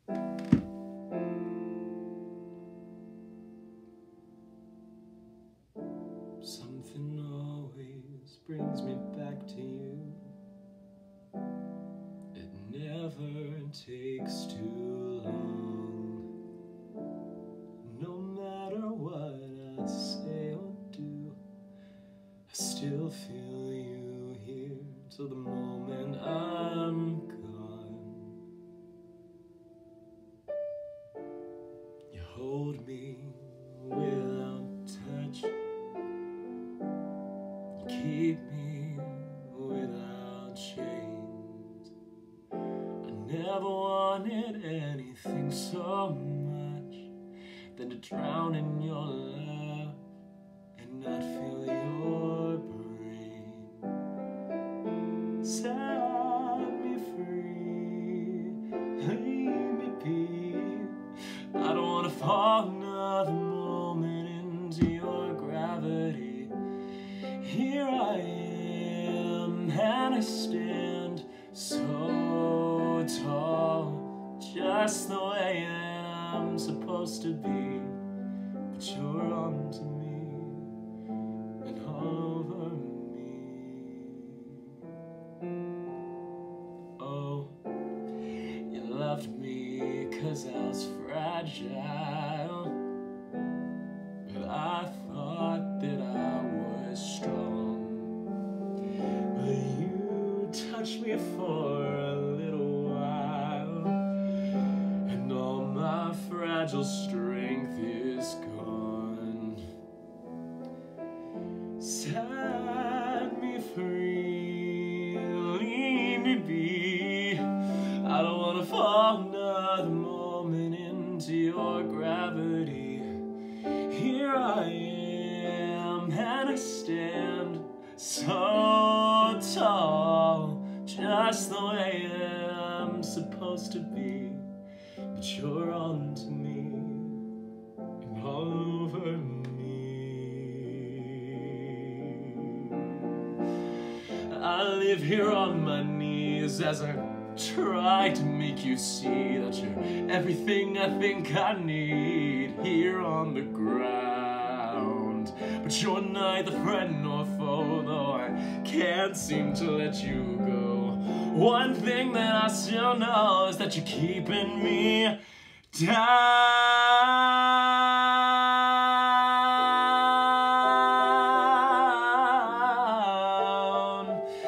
Something always brings me back to you. It never takes too long. No matter what I say or do, I still feel you here till the moment I'm gone. You hold me without touch. Keep me without chains. I never wanted anything so much than to drown in your love and not feel your brain. Set me free, leave me be. I don't want to fall another moment into your gravity. Here I am, and I stand so tall, just the way that I'm supposed to be. But you're onto me and all over me. Oh, you loved me 'cause I was fragile, but I thought that I was strong. But you touched me for a little while, and all my fragile strength is gone. Set me free, leave me be. I don't want to fall another moment into your gravity. Here I am, and I stand so tall, just the way that I'm supposed to be. But you're on to me and all over me. I live here on my knees as I try to make you see that you're everything I think I need here on the ground. But you're neither friend nor foe, though I can't seem to let you go. One thing that I still know is that you're keeping me down.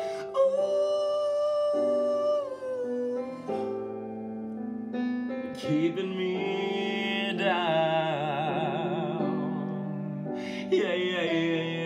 Ooh, keeping me down. Yeah, yeah, yeah, yeah.